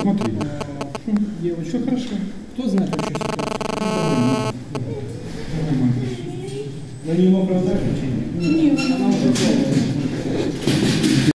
смотри. Девочка, хорошо. Кто знает вообще ситуацию? На нее оправдать? Не, она уже